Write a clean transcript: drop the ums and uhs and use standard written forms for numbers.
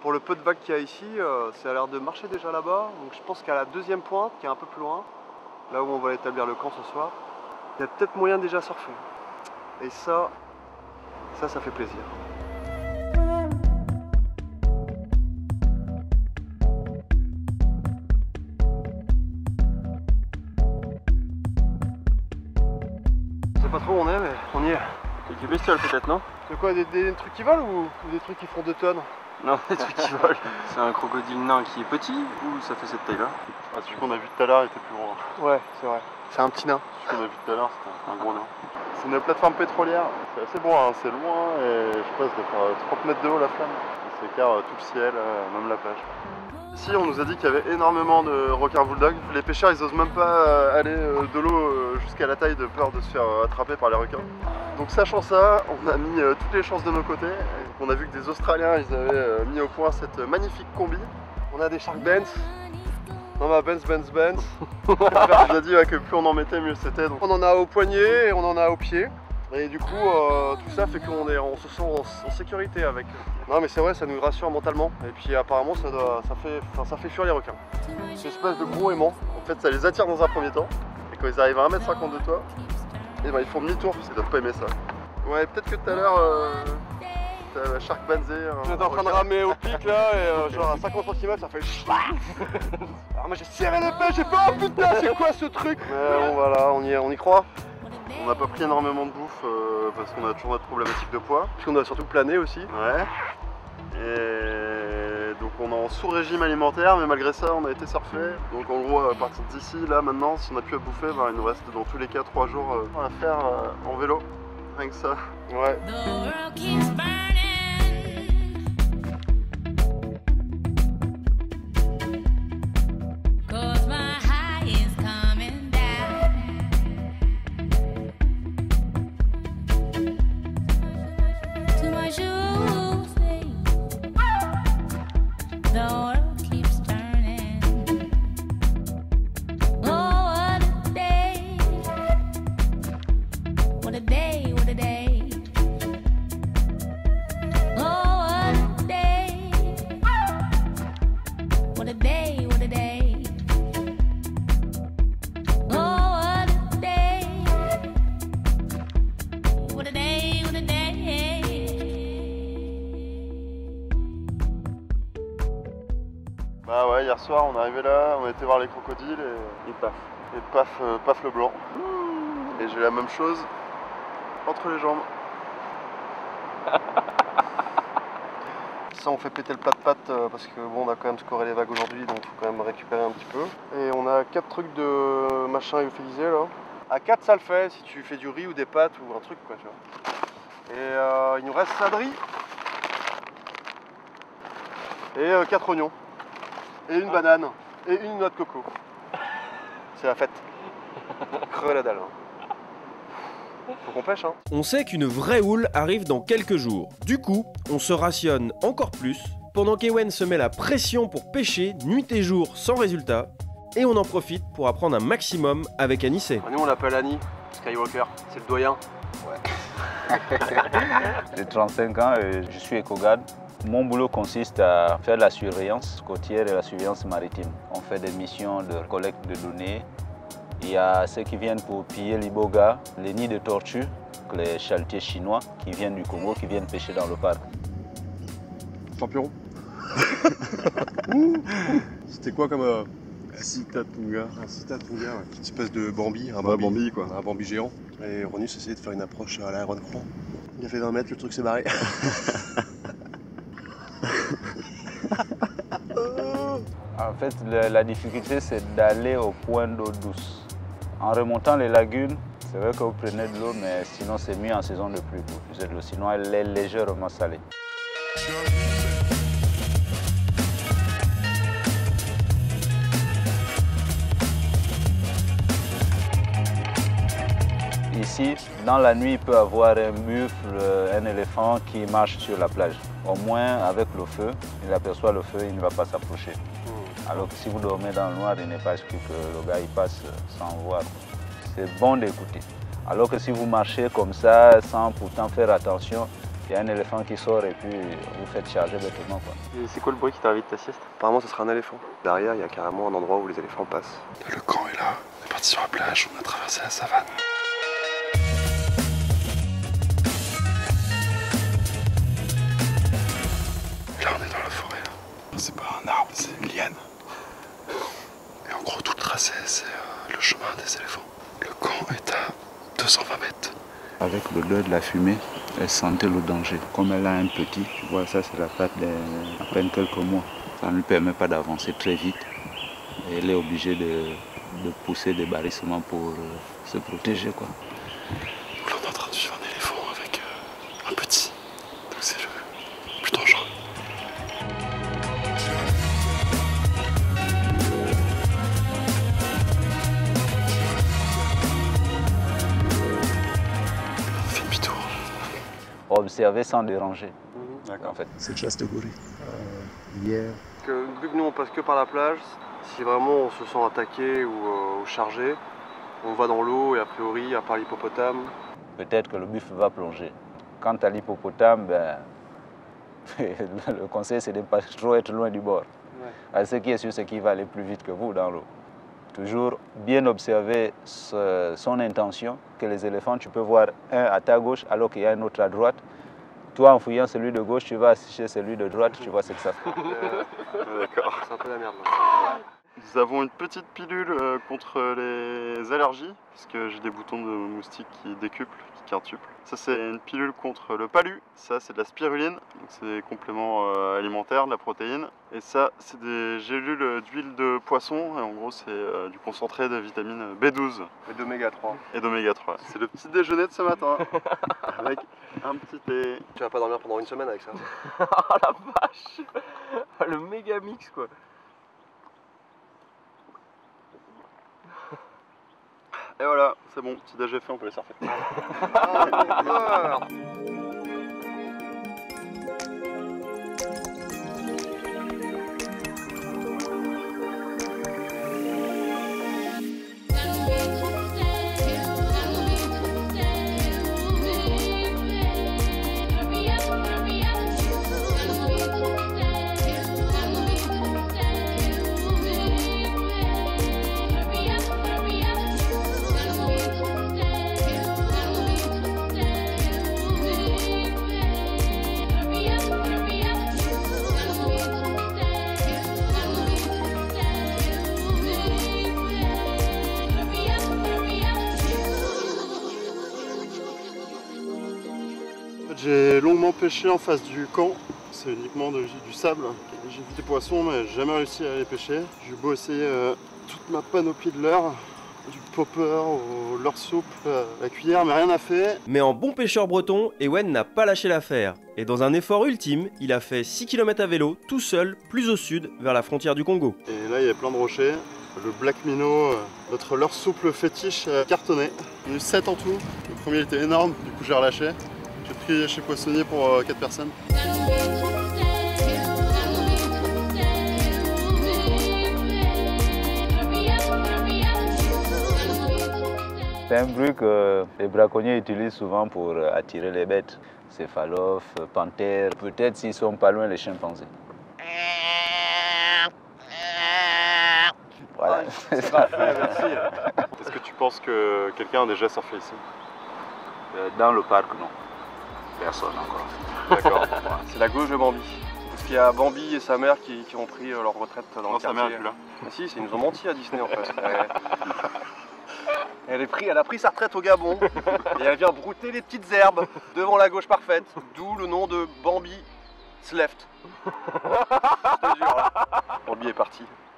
Pour le peu de vagues qu'il y a ici, ça a l'air de marcher déjà là-bas. Donc je pense qu'à la deuxième pointe, qui est un peu plus loin, là où on va établir le camp ce soir, il y a peut-être moyen de déjà surfer. Et ça fait plaisir. Je sais pas trop où on est, mais on y est. Quelques bestioles peut-être, non? C'est quoi, des trucs qui volent ou des trucs qui font 2 tonnes? Non, des trucs qui volent. C'est un crocodile nain qui est petit ou ça fait cette taille-là? Ah, celui qu'on a vu tout à l'heure était plus gros. Ouais, c'est vrai. C'est un petit nain. Celui qu'on a vu tout à l'heure, c'était un gros nain. C'est une plateforme pétrolière. C'est assez bon, hein. C'est loin et je sais pas, ça doit faire 30 mètres de haut la flamme. Ça s'écarte tout le ciel, même la plage. Ici, on nous a dit qu'il y avait énormément de requins bulldog. Les pêcheurs, ils osent même pas aller de l'eau jusqu'à la taille de peur de se faire attraper par les requins. Donc sachant ça, on a mis toutes les chances de nos côtés. On a vu que des Australiens, ils avaient mis au point cette magnifique combi. On a des Shark Benz. Non, ma Benz. On nous a dit que plus on en mettait, mieux c'était. Donc on en a au poignet et on en a au pied. Et du coup, tout ça fait qu'on se sent en sécurité avec. Non mais c'est vrai, ça nous rassure mentalement. Et puis apparemment, ça fait fuir les requins. C'est une espèce de gros aimant. En fait, ça les attire dans un premier temps. Et quand ils arrivent à 1,50 m de toi, et ben, ils font demi-tour parce qu'ils doivent pas aimer ça. Ouais, peut-être que tout à l'heure, t'as la Shark Banzé. On est en train de ramer au pic là, et genre à 50 cm, ça fait alors moi j'ai serré le pêche, j'ai fait oh putain, c'est quoi ce truc? Mais bon, voilà, on y croit. On n'a pas pris énormément de bouffe parce qu'on a toujours notre problématique de poids. Puis on a surtout plané aussi. Ouais. Et donc on est en sous-régime alimentaire, mais malgré ça on a été surfer. Donc en gros à partir d'ici, là maintenant, si on a plus à bouffer, ben, il nous reste dans tous les cas 3 jours à faire en vélo. Rien que ça. Ouais. Bah ouais, hier soir on est arrivé là, on a été voir les crocodiles et paf le blanc. Et j'ai la même chose entre les jambes. Ça on fait péter le plat de pâtes parce que bon on a quand même scoré les vagues aujourd'hui, donc il faut quand même récupérer un petit peu. Et on a 4 trucs de machin lyophilisé là. À 4 ça le fait si tu fais du riz ou des pâtes ou un truc quoi tu vois. Et il nous reste ça de riz. Et 4 oignons. Et une banane. Et une noix de coco. C'est la fête. Creux la dalle. Faut qu'on pêche hein. On sait qu'une vraie houle arrive dans quelques jours. Du coup, on se rationne encore plus, pendant qu'Ewen se met la pression pour pêcher nuit et jour sans résultat, et on en profite pour apprendre un maximum avec Anissé. Nous on l'appelle Annie Skywalker, c'est le doyen. Ouais. J'ai 35 ans et je suis éco-garde. Mon boulot consiste à faire la surveillance côtière et la surveillance maritime. On fait des missions de collecte de données. Il y a ceux qui viennent pour piller l'iboga, les nids de tortues, les chaletiers chinois qui viennent du Congo, qui viennent pêcher dans le parc. Champion. C'était quoi comme un Citatunga? Un Citatunga, ouais. Une espèce de Bambi, un Bambi quoi. Un Bambi géant. Et Ronus essayait de faire une approche à l'Iron Croix. Il a fait 20 mètres, le truc s'est barré. En fait, la difficulté, c'est d'aller au point d'eau douce. En remontant les lagunes, c'est vrai que vous prenez de l'eau, mais sinon c'est mieux en saison de pluie. Sinon, elle est légèrement salée. Ici, dans la nuit, il peut y avoir un mufle, un éléphant qui marche sur la plage. Au moins, avec le feu, il aperçoit le feu, il ne va pas s'approcher. Alors que si vous dormez dans le noir, il n'est pas exclu que le gars il passe sans voir. C'est bon d'écouter. Alors que si vous marchez comme ça, sans pourtant faire attention, Il y a un éléphant qui sort et puis vous faites charger bêtement, quoi. Et c'est quoi le bruit qui t'invite ta sieste? Apparemment, ce sera un éléphant. Derrière, il y a carrément un endroit où les éléphants passent. Le camp est là, on est parti sur la plage, on a traversé la savane. Là, on est dans la forêt. C'est pas un arbre, c'est une liane. Et en gros, tout le tracé, c'est le chemin des éléphants. Le camp est à 220 mètres. Avec l'odeur de la fumée, elle sentait le danger. Comme elle a un petit, tu vois, ça c'est la patte d'à peine quelques mois. Ça ne lui permet pas d'avancer très vite. Et elle est obligée de pousser des barrissements pour se protéger, quoi. Donc là, on est en train de suivre un éléphant avec un petit. Donc c'est le plus dangereux. On fait demi-tour. Observer sans déranger, D'accord. en fait. C'est chasse de gorille. Hier. Vu que nous, on passe que par la plage, si vraiment on se sent attaqué ou chargé, on va dans l'eau et a priori, à part l'hippopotame, Peut-être que le buffle va plonger. Quant à l'hippopotame, ben, le conseil c'est de ne pas trop être loin du bord. Ce qui est sûr, c'est qu'il va aller plus vite que vous dans l'eau. Toujours bien observer son intention, que les éléphants, tu peux voir un à ta gauche alors qu'il y a un autre à droite. Toi, en fouillant celui de gauche, tu vas assister celui de droite, tu vois ce que ça fait. d'accord, c'est un peu la merde là. Nous avons une petite pilule contre les allergies, parce que j'ai des boutons de moustiques qui décuplent, qui quintuplent. Ça c'est une pilule contre le palu, ça c'est de la spiruline, donc c'est des compléments alimentaires, de la protéine. Et ça c'est des gélules d'huile de poisson, et en gros c'est du concentré de vitamine B12. Et d'oméga 3. Et d'oméga 3. C'est le petit déjeuner de ce matin, avec un petit thé. Tu vas pas dormir pendant une semaine avec ça. Oh la vache! Le méga mix quoi! Et voilà, c'est bon, petit déj est fait, on peut les surfer. J'ai longuement pêché en face du camp, c'est uniquement du sable. J'ai vu des poissons mais j'ai jamais réussi à les pêcher. J'ai beau essayer toute ma panoplie de leurres, du popper au leurre souple, la cuillère, mais rien n'a fait. Mais en bon pêcheur breton, Ewen n'a pas lâché l'affaire. Et dans un effort ultime, il a fait 6 km à vélo, tout seul, plus au sud, vers la frontière du Congo. Et là il y a plein de rochers. Le black minnow, notre leurre souple fétiche, cartonné. Il y en a eu 7 en tout. Le premier il était énorme, du coup j'ai relâché. J'ai pris chez Poissonnier pour 4 personnes. C'est un bruit que les braconniers utilisent souvent pour attirer les bêtes. Céphalophes, panthères, peut-être s'ils sont pas loin les chimpanzés. Voilà. Merci. Est-ce que tu penses que quelqu'un a déjà surfé ici? Dans le parc, non. Personne encore. D'accord. C'est la gauche de Bambi. Parce qu'il y a Bambi et sa mère qui ont pris leur retraite dans Non, le sa quartier. mère est plus là. Ah si, ils nous ont menti à Disney en fait. Elle a pris sa retraite au Gabon et elle vient brouter les petites herbes devant la gauche parfaite, d'où le nom de Bambi Sleft. Je te jure, hein. Bambi est parti.